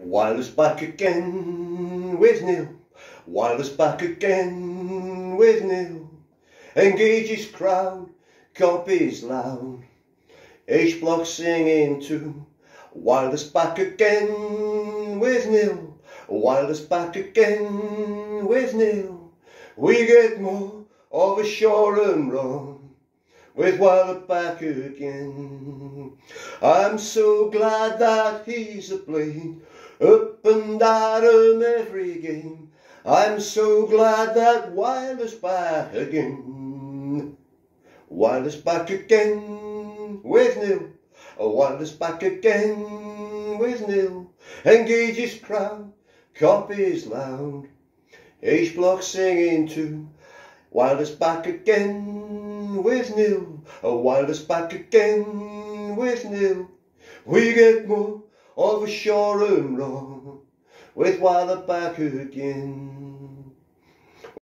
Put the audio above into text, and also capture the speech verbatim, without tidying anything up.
Wilder's back again with nil. Wilder's back again with nil. Engage his crowd, copies loud. H block singing too. Wilder's back again with nil. Wilder's back again with nil. We get more of a shoreham run with Wilder back again. I'm so glad that he's a playing up and at 'em every game. I'm so glad that Wilder's back again. Wilder's back again with nil. Wilder's back again with nil. Engage his crowd, copies loud. H block singing too. Wilder's back again with nil. Wilder's back again with nil. We get more of a shoreham run with Wilder back again.